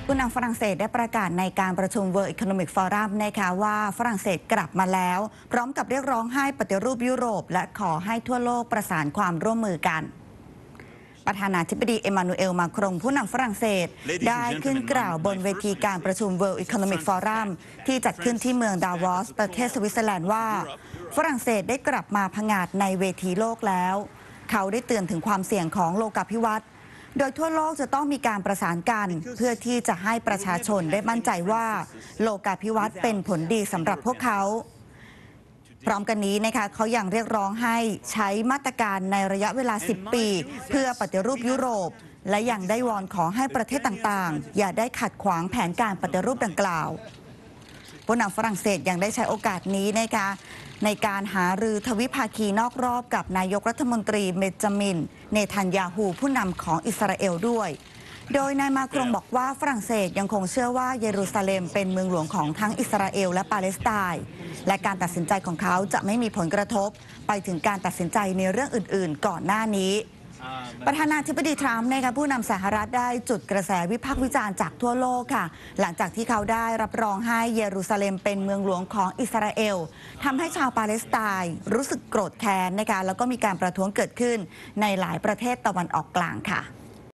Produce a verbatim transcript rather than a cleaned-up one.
ผู้นำฝรั่งเศสได้ประกาศในการประชุม World Economic Forum นะคะว่าฝรั่งเศสกลับมาแล้วพร้อมกับเรียกร้องให้ปฏิรูปยุโรปและขอให้ทั่วโลกประสานความร่วมมือกันประธานาธิบดีเอมานูเอลมาครงผู้นำฝรั่งเศสได้ขึ้นกล่าวบนเวทีการประชุม World Economic Forum ที่จัดขึ้นที่เมืองดาวอสประเทศสวิตเซอร์แลนด์ว่าฝรั่งเศสได้กลับมาผงาดในเวทีโลกแล้วเขาได้เตือนถึงความเสี่ยงของโลกาภิวัตน์โดยทั่วโลกจะต้องมีการประสานกันเพื่อที่จะให้ประชาชนได้มั่นใจว่าโลกาภิวัตน์เป็นผลดีสำหรับพวกเขาพร้อมกันนี้นะคะเขายังเรียกร้องให้ใช้มาตรการในระยะเวลาสิบปีเพื่อปฏิรูปยุโรปและยังได้วอนขอให้ประเทศต่างๆอย่าได้ขัดขวางแผนการปฏิรูปดังกล่าวผู้นำฝรั่งเศสยังได้ใช้โอกาสนี้นะคะในการหารือทวิภาคีนอกรอบกับนายกรัฐมนตรีเบนจามินเนทันยาฮูผู้นำของอิสราเอลด้วยโดยนายมาครงบอกว่าฝรั่งเศสยังคงเชื่อว่าเยรูซาเล็มเป็นเมืองหลวงของทั้งอิสราเอลและปาเลสไตน์และการตัดสินใจของเขาจะไม่มีผลกระทบไปถึงการตัดสินใจในเรื่องอื่นๆก่อนหน้านี้ประธานาธิบดีทรัมป์นะคะผู้นำสหรัฐได้จุดกระแสวิพากษ์วิจารณ์จากทั่วโลกค่ะหลังจากที่เขาได้รับรองให้เยรูซาเล็มเป็นเมืองหลวงของอิสราเอลทำให้ชาวปาเลสไตน์รู้สึกโกรธแค้นนะคะแล้วก็มีการประท้วงเกิดขึ้นในหลายประเทศตะวันออกกลางค่ะ